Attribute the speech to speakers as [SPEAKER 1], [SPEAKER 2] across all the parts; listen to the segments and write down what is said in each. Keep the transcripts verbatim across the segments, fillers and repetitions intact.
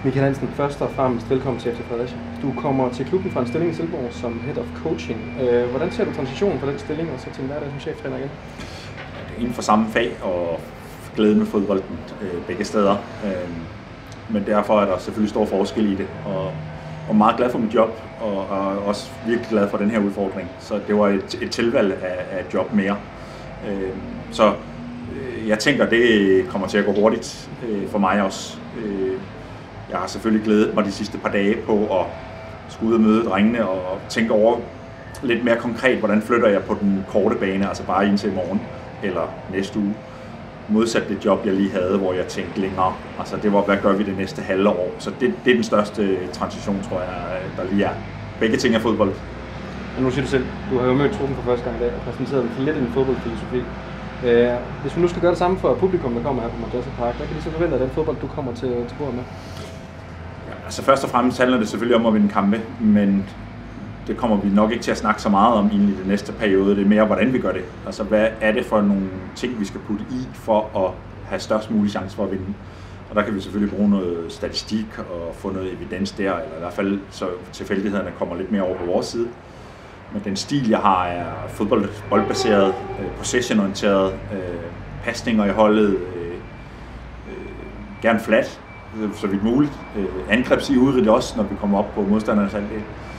[SPEAKER 1] Michael Hansen, først og fremmest velkommen til F C Fredericia. Du kommer til klubben fra en stilling i Silkeborg som Head of Coaching. Hvordan ser du transitionen fra den stilling og så til en hverdag som cheftræner igen?
[SPEAKER 2] Det er inden for samme fag og glæde med fodbolden begge steder. Men derfor er der selvfølgelig stor forskel i det. Og og meget glad for mit job, og, og også virkelig glad for den her udfordring. Så det var et, et tilvalg af, af et job mere. Øh, så øh, jeg tænker, det kommer til at gå hurtigt øh, for mig også. Øh, jeg har selvfølgelig glædet mig de sidste par dage på at skulle ud og møde drengene og tænke over lidt mere konkret, hvordan flytter jeg på den korte bane, altså bare indtil i morgen eller næste uge. Modsat det job, jeg lige havde, hvor jeg tænkte længere. Altså det var, hvad gør vi det næste halve år? Så det, det er den største transition, tror jeg, der lige er. Begge ting er fodbold.
[SPEAKER 1] Og nu siger du selv, du har jo mødt truppen for første gang i dag og præsenteret dem lidt en fodboldfilosofi. Hvis vi nu skal gøre det samme for publikum, der kommer her på Madrassa Park, hvad kan de så forvente af den fodbold, du kommer til, til bordet med?
[SPEAKER 2] Ja, altså først og fremmest handler det selvfølgelig om at vinde kampe, men det kommer vi nok ikke til at snakke så meget om i den næste periode. Det er mere, hvordan vi gør det. Altså, hvad er det for nogle ting, vi skal putte i for at have størst mulig chance for at vinde? Og der kan vi selvfølgelig bruge noget statistik og få noget evidens der, eller i hvert fald så tilfældighederne kommer lidt mere over på vores side. Men den stil, jeg har, er fodbold, boldbaseret, possession-orienteret, øh, pasninger i holdet, øh, øh, gerne flat, så vidt muligt. Øh, angrebsivrigt også, når vi kommer op på modstandernes halvdel.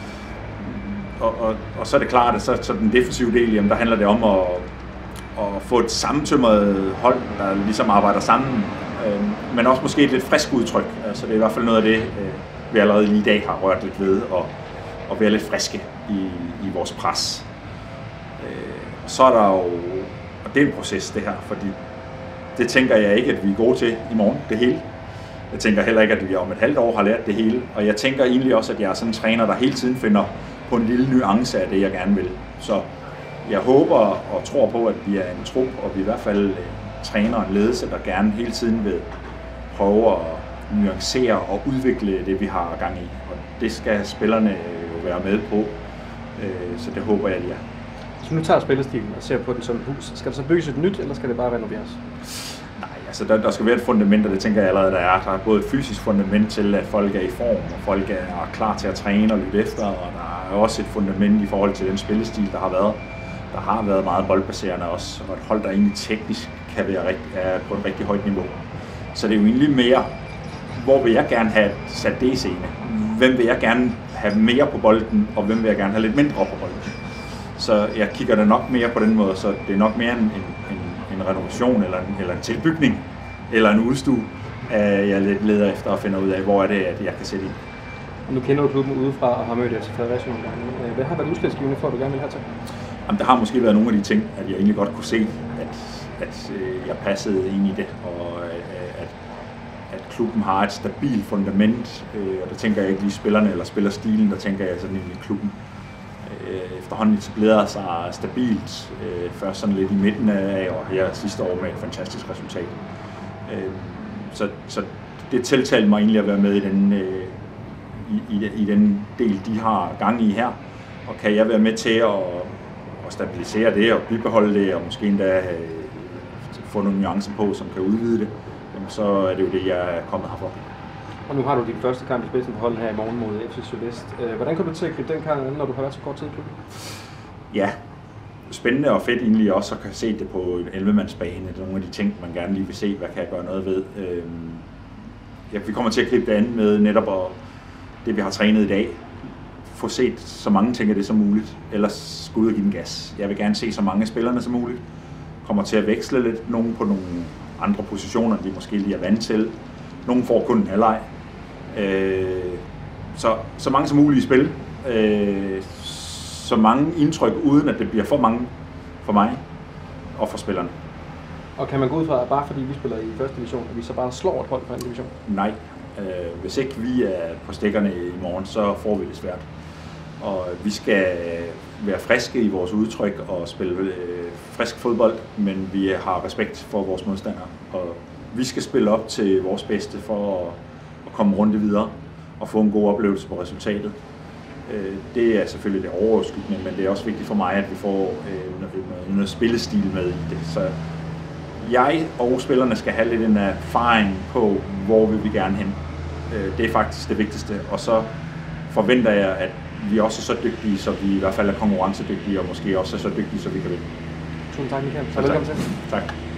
[SPEAKER 2] Og, og, og så er det klart, at så, så den defensive del, jamen, der handler det om at, at få et sammentømret hold, der ligesom arbejder sammen, øh, men også måske et lidt frisk udtryk. Altså, det er i hvert fald noget af det, øh, vi allerede lige i dag har rørt lidt ved, og, og være lidt friske i, i vores pres. Øh, og så er der jo, og det er en proces det her, fordi det tænker jeg ikke, at vi er gode til i morgen, det hele. Jeg tænker heller ikke, at vi om et halvt år har lært det hele, og jeg tænker egentlig også, at jeg er sådan en træner, der hele tiden finder på en lille nuance af det, jeg gerne vil. Så jeg håber og tror på, at vi er en trup, og vi i hvert fald en træner og en ledelse, der gerne hele tiden vil prøve at nuancere og udvikle det, vi har gang i. Og det skal spillerne jo være med på, så det håber jeg, de er.
[SPEAKER 1] Hvis nu tager spillestilen og ser på den som et hus, skal der så bygges et nyt, eller skal det bare renoveres?
[SPEAKER 2] Nej, altså der, der skal være et fundament, og det tænker jeg allerede, der er. Der er både et fysisk fundament til, at folk er i form, og folk er klar til at træne og lytte efter, og der er også et fundament i forhold til den spillestil, der har været. Der har været meget boldbaserende også, og et hold, der egentlig teknisk kan være rigtig, er på et rigtig højt niveau. Så det er jo egentlig mere, hvor vil jeg gerne have sat det i scene? Hvem vil jeg gerne have mere på bolden, og hvem vil jeg gerne have lidt mindre på bolden? Så jeg kigger det nok mere på den måde, så det er nok mere en, en, en renovation eller en, eller en tilbygning eller en udstue, at jeg lidt leder efter at finde ud af, hvor er det, at jeg kan sætte ind.
[SPEAKER 1] Og nu kender du klubben udefra og har mødt jer til Fredericia nogle gange. Hvad har været udslagsgivende for, at du gerne vil have til?
[SPEAKER 2] Jamen, der har måske været nogle af de ting, at jeg egentlig godt kunne se, at, at jeg passede ind i det, og at, at klubben har et stabilt fundament, og der tænker jeg ikke lige spillerne eller spillerstilen, der tænker jeg sådan ind i klubben. Efterhånden etablerede sig stabilt, først sådan lidt i midten af og her sidste år med et fantastisk resultat. Så, så det tiltalte mig egentlig at være med i den, i, i, i den del, de har gang i her, og kan jeg være med til at, at stabilisere det og bibeholde det, og måske endda få nogle nuancer på, som kan udvide det, så er det jo det, jeg er kommet herfor.
[SPEAKER 1] Og nu har du din første kamp i spidsen på holdet her i morgen mod F C Sydvest. Hvordan kommer du til at gribe den kamp, når du har været så kort tid i klubben?
[SPEAKER 2] Ja, spændende og fedt egentlig også at kan se det på en elleve-mandsbane. Det er nogle af de ting, man gerne lige vil se, hvad kan jeg gøre noget ved. Ja, vi kommer til at gribe det an med netop at det, vi har trænet i dag. Få set så mange ting af det som muligt, ellers gå ud og give den gas. Jeg vil gerne se så mange af spillerne som muligt. Kommer til at veksle lidt, nogen på nogle andre positioner, de måske lige er vant til. Nogle får kun en halvleg. Øh, så, så mange som muligt i spil. Øh, så mange indtryk, uden at det bliver for mange for mig og for spillerne.
[SPEAKER 1] Og kan man gå ud fra, at bare fordi vi spiller i første division, at vi så bare slår et hold fra anden division?
[SPEAKER 2] Nej. Øh, hvis ikke vi er på stikkerne i morgen, så får vi det svært. Og vi skal være friske i vores udtryk og spille øh, frisk fodbold, men vi har respekt for vores modstandere. Og vi skal spille op til vores bedste for at, at komme rundt videre og få en god oplevelse på resultatet. Øh, det er selvfølgelig det overskyggende, men det er også vigtigt for mig, at vi får øh, noget, noget spillestil med i det. Så jeg og spillerne skal have lidt en erfaring på, hvor vil vi gerne hen. Det er faktisk det vigtigste, og så forventer jeg, at vi også er så dygtige, så vi i hvert fald er konkurrencedygtige, og måske også er så dygtige, så vi kan vinde.
[SPEAKER 1] Tusind tak, Michael.
[SPEAKER 2] Så velkommen til. Tak.